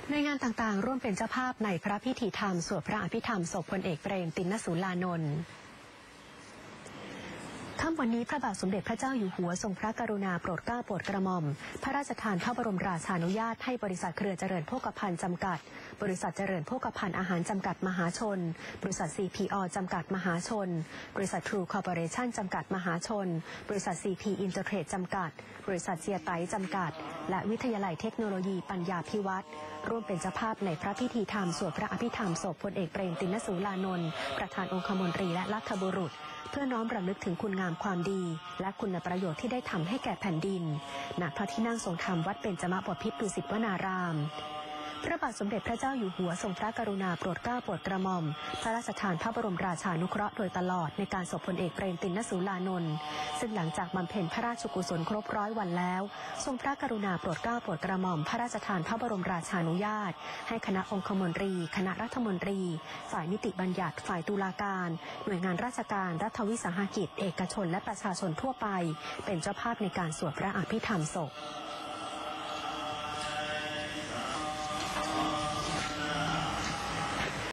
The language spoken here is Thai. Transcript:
ในงานต่างๆร่วมเป็นเจ้าภาพในพระพิธีธรรมสวดพระอภิธรรมศพพลเอกเปรมติณสูลานนท์ค่ำวันนี้พระบาทสมเด็จพระเจ้าอยู่หัวทรงพระกรุณาโปรดเกล้าโปรดกระหม่อมพระราชทานพระบรมราชานุญาตให้บริษัทเครือเจริญโภคภัณฑ์จำกัดบริษัทเจริญโภคภัณฑ์อาหารจำกัดมหาชนบริษัท CPO จำกัดมหาชนบริษัท True Corporation จำกัดมหาชนบริษัท CP Intertrade จำกัดบริษัทเซียไตจำกัดและวิทยาลัยเทคโนโลยีปัญญาภิวัตรร่วมเป็นเจ้าภาพในพระพิธีธรรมสวดพระอภิธรรมศพพลเอกเปรมติณสูลานนท์ประธานองคมนตรีและรัฐบุรุษเพื่อน้อมรำลึกถึงคุณงามความดีและคุณประโยชน์ที่ได้ทำให้แก่แผ่นดินณพระที่นั่งทรงธรรมวัดเบญจมบพิตรดุสิตวนารามพระบาทสมเด็จพระเจ้าอยู่หัวทรงพระกรุณาโปรดเกล้าโปรดกระหม่อมพระราชทานพระบรมราชานุเคราะห์โดยตลอดในการศพพลเอกเปรมติณสูลานนท์ซึ่งหลังจากบำเพ็ญพระราชกุศลครบ100 วันแล้วทรงพระกรุณาโปรดเกล้าโปรดกระหม่อมพระราชทานพระบรมราชานุญาตให้คณะองคมนตรีคณะรัฐมนตรีฝ่ายนิติบัญญัติฝ่ายตุลาการหน่วยงานราชการรัฐวิสาหกิจเอกชนและประชาชนทั่วไปเป็นเจ้าภาพในการสวดพระอภิธรรมศพ